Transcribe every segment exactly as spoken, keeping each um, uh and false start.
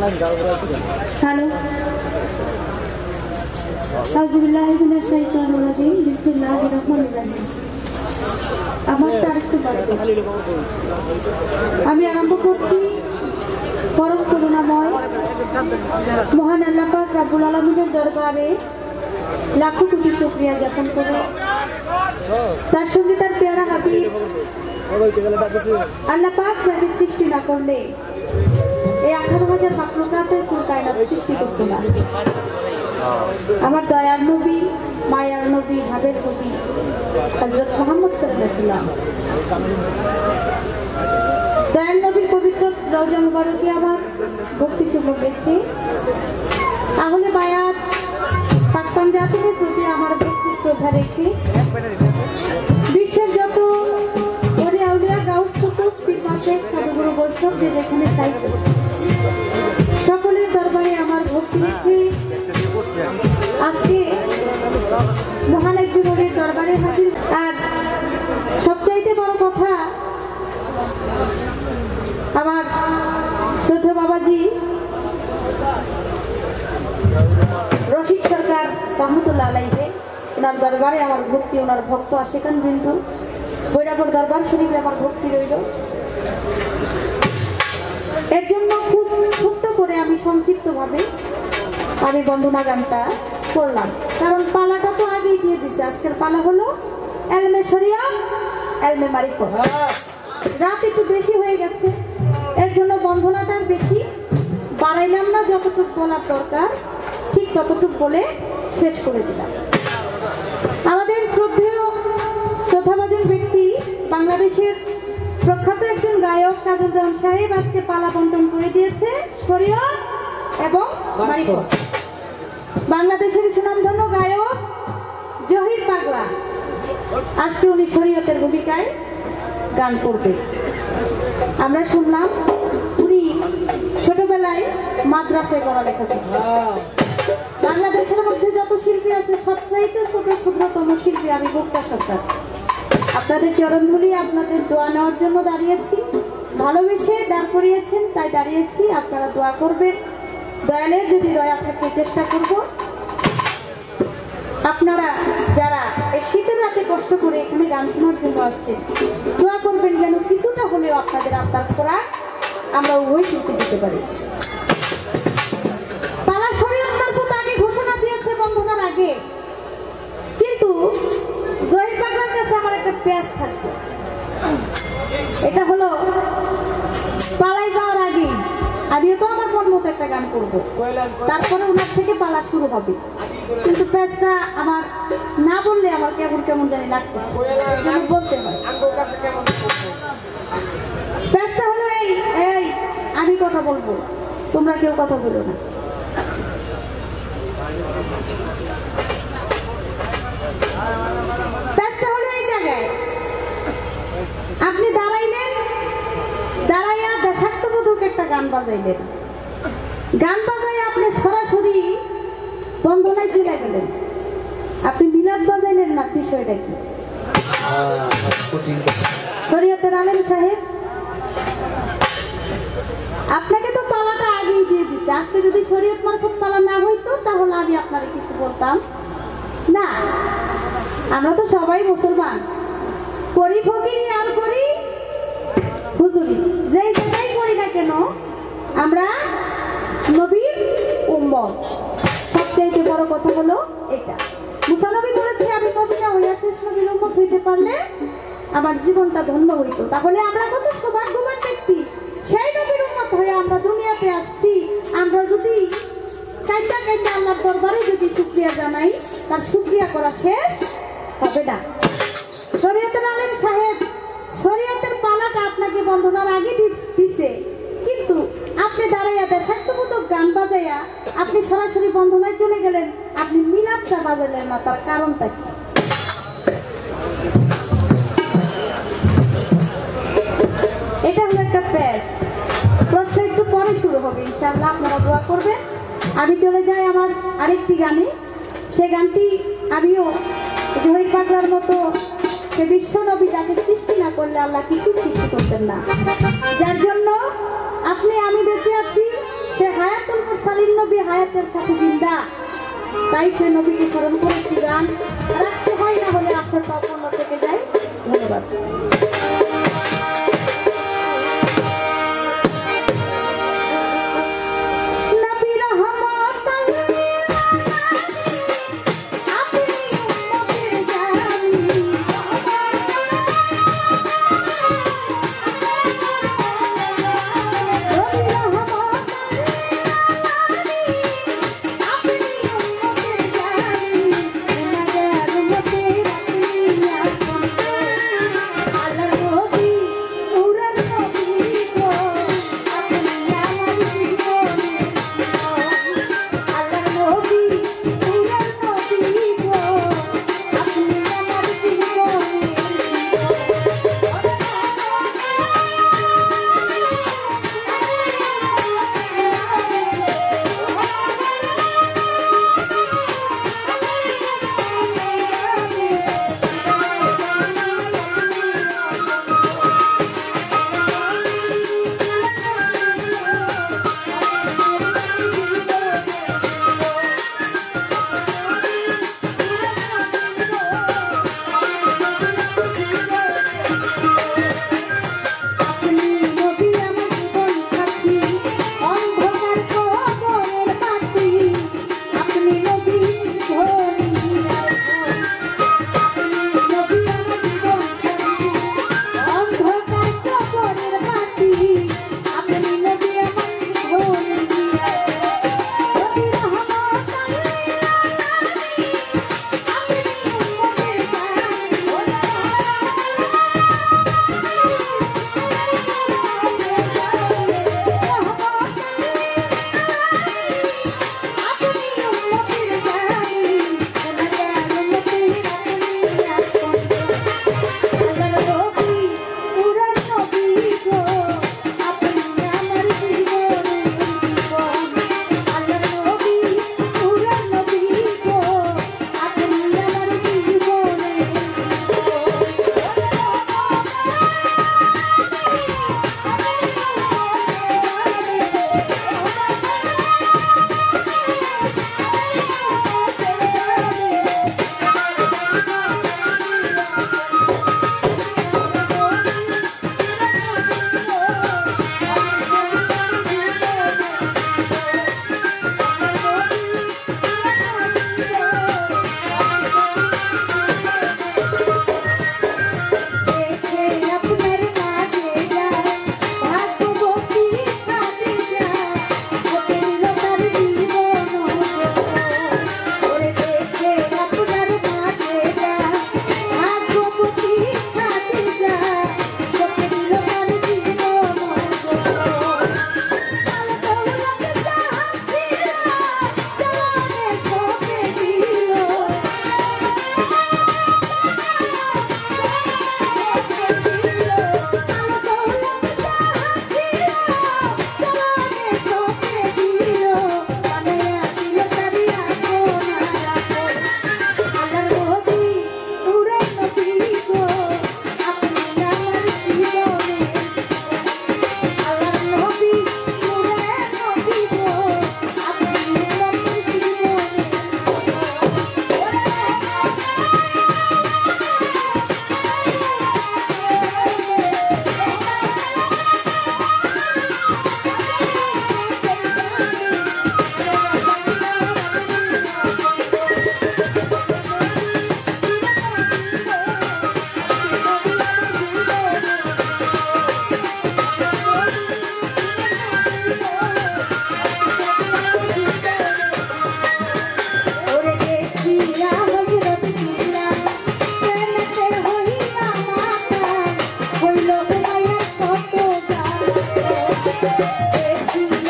Hello, আউযুবিল্লাহি মিনাশ শাইতানির রাজিম, বিসমিল্লাহির রহমানির রহিম। আমার তারিখটা বলবো। আমি আরম্ভ করছি পরম করুণাময় মহান আল্লাহ পাক রব্বুল আলামিনের দরবারে লাখো কোটি শুকরিয়া জ্ঞাপন করে তার সঙ্গে তার পেয়ারা হাবিব আল্লাহ পাক যাকে সৃষ্টি না করলে এই আঠারো হাজার মাখলুকাতের কোন কায়নাত সৃষ্টি করতো না। আমার দয়ার নবী, মায়ার নবী, ভাবের নবী হযরত মুহাম্মদ সাল্লাল্লাহু আলাইহি ওয়াসাল্লাম, দয়ার নবীর পবিত্র রওজা মুবারকে আমার ভক্তি চুম্বক রেখে আহলে বায়াত পাক পাঞ্জাতের প্রতি আমার ভক্তি শ্রদ্ধা রেখে বিশ্বের যত ওলি আউলিয়া গাউস কুতুব পীর মাশায়েখ সাধুগুরু বৈষ্ণব যে যেখানে সাহিত্য সকলের দরবারে আমার ভক্তি রেখে আজকে মহান এক জীবনের দরবারে হাজির। আর সবচাইতে বড় কথা, আমার শ্রদ্ধা বাবাজি রশিদ সরকার রহমতুল্লাহ আলাইহি, ওনার দরবারে আমার ভক্তি, ওনার ভক্ত আশেকান বিন্দু বৈরাগর দরবার শরীফে আমার ভক্তি রইল। এর জন্য খুব ছোট্ট করে আমি সংক্ষিপ্ত ভাবে আমি বন্দনা গানটা করলাম, কারণ পালাটা তো আগেই দিয়ে দিচ্ছে। আজকের পালা হলো এলমে শরিয়াত, এলমে মারিফত। রাত একটু বেশি হয়ে গেছে, এর জন্য বন্দনাটা বেশি বাড়াইলাম না, যতটুকু বলার দরকার ঠিক ততটুকু বলে শেষ করে দিলাম। আমাদের শ্রদ্ধেয় শ্রদ্ধাভাজন ব্যক্তি, বাংলাদেশের প্রখ্যাত একজন গায়ক কাজল দেওয়ান সাহেব আজকে পালা বন্টন করে দিয়েছে শরিয়ত এবং মারিফত। বাংলাদেশের সুনামধন্য গায়ক জহির পাগলা আজকে উনি শরিয়তের ভূমিকায় গান করবে। আমরা শুনলাম উনি ছোটবেলায় মাদ্রাসায় পড়ালেখা করছেন। বাংলাদেশের মধ্যে যত শিল্পী আছে সবচাইতে ছোট ক্ষুদ্রতম শিল্পী আমি ভক্তা সরকার। আপনাদের চরণধুলি, আপনাদের দোয়া নেওয়ার জন্য দাঁড়িয়েছি, ভালোবেসে দাঁড় করিয়েছেন তাই দাঁড়িয়েছি। আপনারা দোয়া করবেন, দয়ালের যদি দয়া থাকতে চেষ্টা করব। আপনারা যারা এই শীতের রাতে কষ্ট করে এখানে গান শোনার জন্য আসছেন, দোয়া করবেন যেন কিছুটা হলেও আপনাদের আপনার খোরাক আমরা উভয় শিল্পী দিতে পারি। পালা শরীয়ত মারফত আগে ঘোষণা দিয়েছে বন্ধনার আগে, কিন্তু জহির পাগলার কাছে আমার একটা পেঁয়াজ থাকবে। এটা হলো পালাই যাওয়ার আগে আমিও তো আমার মন মতো একটা গান করবো, তারপরে ওনার থেকে পালা শুরু হবে। কিন্তু পেঁয়াজটা আমার না বললে আমার কেমন কেমন জানি লাগছে, বলতে হয়। পেঁয়াজটা হলো এই এই আমি কথা বলবো, তোমরা কেউ কথা বলো না। পেঁয়াজটা হলো এই জায়গায় আপনি দাঁড়াইলেন, দাঁড়াইয়া দেশাত্মবোধক একটা গান বাজাইলেন, গান বাজাইয়া আপনি সরাসরি বন্ধনায় চলে গেলেন। আপনি মিলাদ বাজাইলেন না, বিষয়টা কি? শরীয়তের আলেম সাহেব আপনাকে তো পালাটা আগেই দিয়ে দিচ্ছে। আজকে যদি শরীয়ত মারফত পালা না হইতো তাহলে আমি আপনারে কিছু বলতাম না। আমরা তো সবাই মুসলমান, করি ফকিরি আর করি হুজুরি, যেই জায়গায় করি না কেন আমরা নবীর উম্মত। সবচেয়ে বড় কথা হলো এটা, মুসা নবী বলেছে আমি নবী না হইয়া শেষ নবীর উম্মত হইতে পারলে আমার জীবনটা ধন্য হইতো। তাহলে আমরা কত সৌভাগ্যবান ব্যক্তি, সেই নবীর উম্মত হয়ে আমরা দুনিয়াতে আসছি। আমরা যদি কাইটা কাইটা আল্লাহর দরবারে যদি শুকরিয়া জানাই, তার শুকরিয়া করা শেষ হবে না। শরীয়তের আলেম সাহেব শরীয়তের পালাটা আপনাকে বন্ধনার আগে দিছে, কিন্তু আপনি দাঁড়াইয়া দেশাত্মবোধক গান বাজাইয়া আপনি সরাসরি বন্ধনায় চলে গেলেন, আপনি মিলাদটা বাজালেন না। তার কারণটা কি? এটা হলো একটা পেস। প্রশ্ন একটু পরে শুরু হবে ইনশাআল্লাহ, আপনারা দোয়া করবেন। আমি চলে যাই আমার আরেকটি গানে। সে গানটি আমিও জহির পাগলার মতো সে বিশ্ব নবী যাকে সৃষ্টি না করলে আল্লাহ কিছু সৃষ্টি করতেন না, যার জন্য আপনি আমি বেঁচে আছি সে হায়াতুল মুরসালিন নবী হায়াতের সাথে জিন্দা, তাই সে নবীকে স্মরণ করেছি গান রাখতে হয়, না হলে আসর অপূর্ণ থেকে যায়। ধন্যবাদ।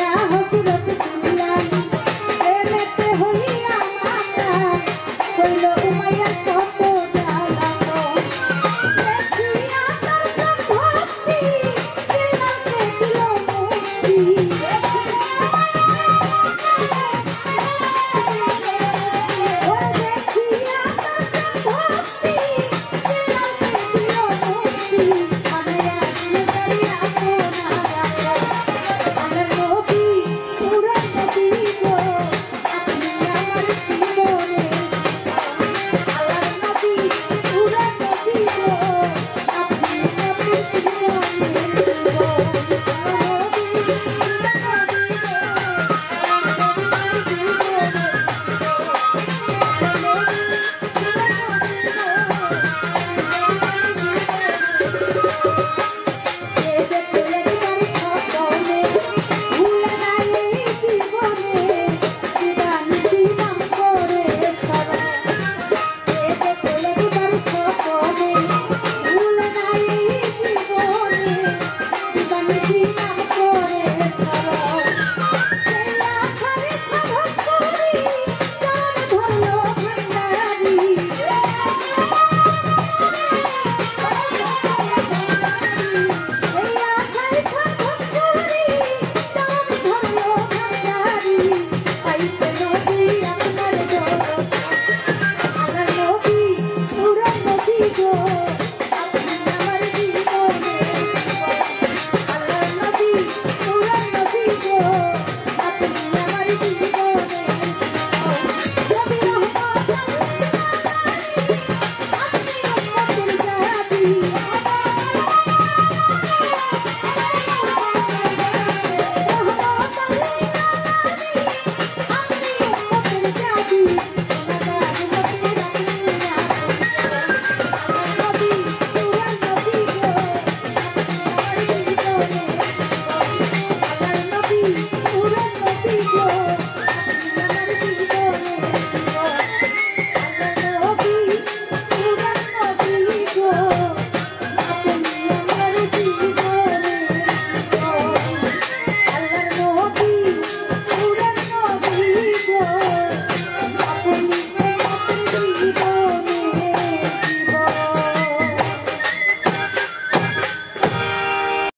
Hoy lo